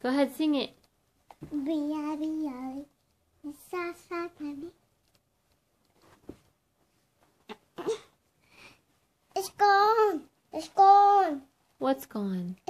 Go ahead, sing it. It's gone. It's gone. What's gone?